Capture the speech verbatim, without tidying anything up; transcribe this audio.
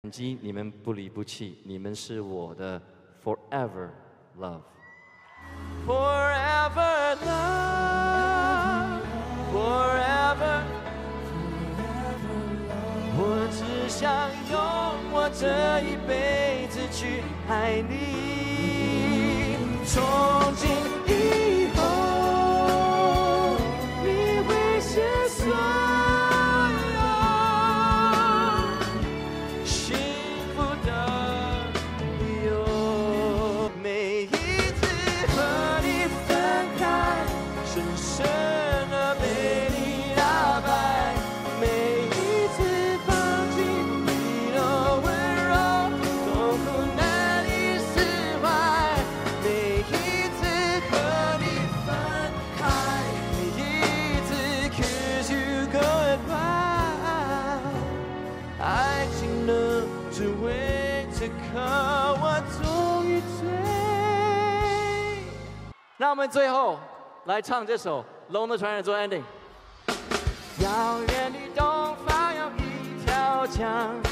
机你们不离不弃，你们是我的 forever love。Forever love, forever。我只想用我这一辈子去爱你，从今以后，你会是所有幸福的理由。每一次和你分开，深深的被你打败，每一次放弃你的温柔，痛苦难以释怀。每一次和你分开，每一次 kiss you goodbye。爱情的滋味，此刻我终于醉。那我们最后来唱这首《龙的传人》做 ending。遥远的东方有一条江。